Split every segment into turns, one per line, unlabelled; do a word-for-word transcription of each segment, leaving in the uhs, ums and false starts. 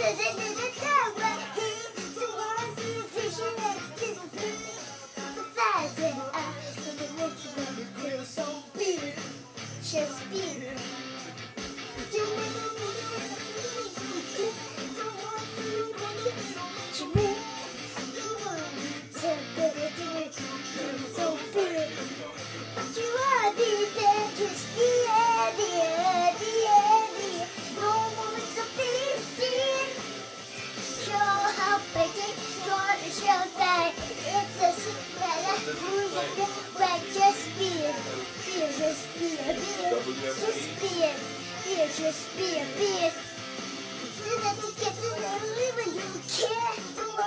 Just be. Just be it, be it, just be it, be it, just be it, be it, just be it, be it. You have to get to live when you care.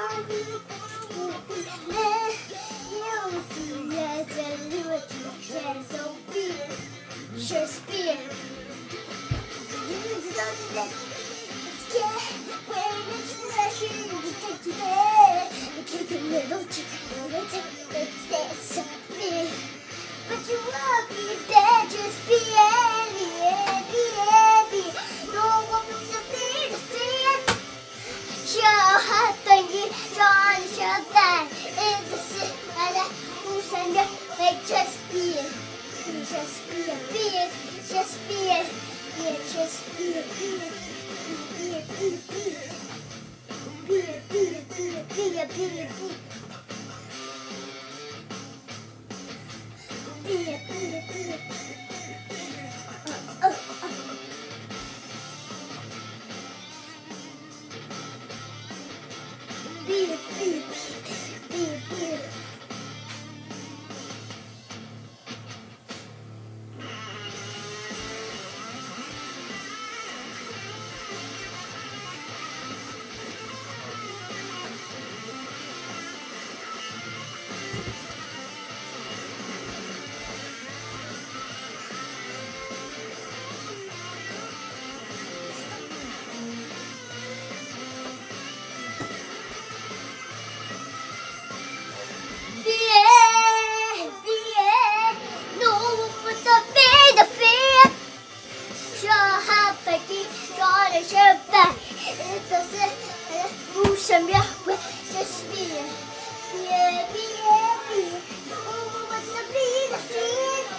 You see as a live you can, so be it, just be it. You need to know that it's yeah, when it's rushing, you can't do that. You can't do little chicken, it's that something. But you won't be there, just be any, any, any. No one's a thing to see it. Show her thingy, John, show that. It's a shit, and that who's under, like, just be it. Just be it, be it, just be it. Yeah, just be it, be it. Be it, be it, be it. Be it, be it, be it, be it, be it, be it. Be it, be it, be it. Uh, uh, uh. Be it, be it, be it, be it. Just be it, be it, be it, be it. Oh, what's the be the fear?